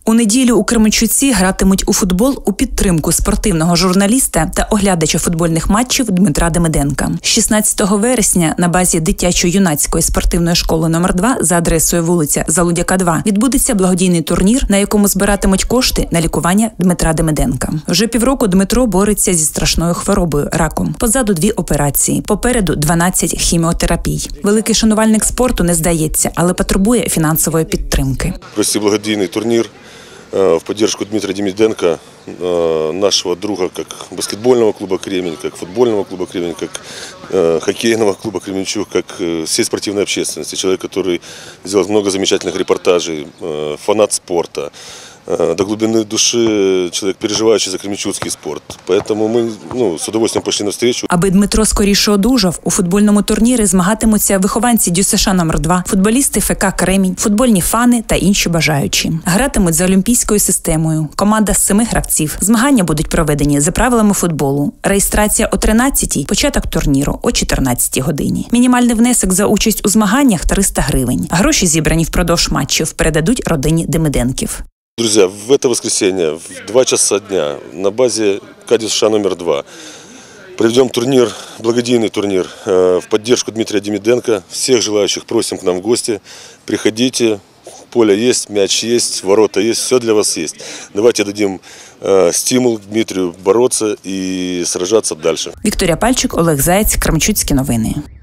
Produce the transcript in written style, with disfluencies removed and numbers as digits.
У неділю у Кременчуці гратимуть у футбол у підтримку спортивного журналіста та оглядача футбольних матчів Дмитра Демиденка. 16 вересня на базі дитячо-юнацької спортивної школи номер 2 за адресою вулиця Залудяка, 2 відбудеться благодійний турнір, на якому збиратимуть кошти на лікування Дмитра Демиденка. Вже півроку Дмитро бореться зі страшною хворобою – раком. Позаду 2 операції, попереду 12 хіміотерапій. Великий шанувальник спорту не здається, але потребує фінансової підтримки. Провести благодійний турнір в поддержку Дмитрия Демиденко, нашего друга, как баскетбольного клуба «Кремень», как футбольного клуба «Кремень», как хоккейного клуба «Кременчуг», как всей спортивной общественности. Человек, который сделал много замечательных репортажей, фанат спорта. До глубины души человек, переживающий за кременчуцький спорт. Поэтому ми з удовольствием пішли навстречу. Аби Дмитро скоріше одужав, у футбольному турнірі змагатимуться вихованці ДЮСШ номер 2, футболісти ФК «Кремінь», футбольні фани та інші бажаючі. Гратимуть за олімпійською системою. Команда з 7 гравців. Змагання будуть проведені за правилами футболу. Реєстрація о 13-й, початок турніру о 14-й годині. Мінімальний внесок за участь у змаганнях – 300 гривень. Гроші, зібрані впродовж матчів, передадуть родині Демиденків. Друзья, в это воскресенье в 2 часа дня на базе КДЮСШ номер 2 проведем турнир, благодійный турнир в поддержку Дмитрия Демиденко. Всех желающих просим к нам в гости. Приходите, поле есть, мяч есть, ворота есть, все для вас есть. Давайте дадим стимул Дмитрию бороться и сражаться дальше. Вікторія Пальчик, Олег Заєць, Кременчуцькі новини.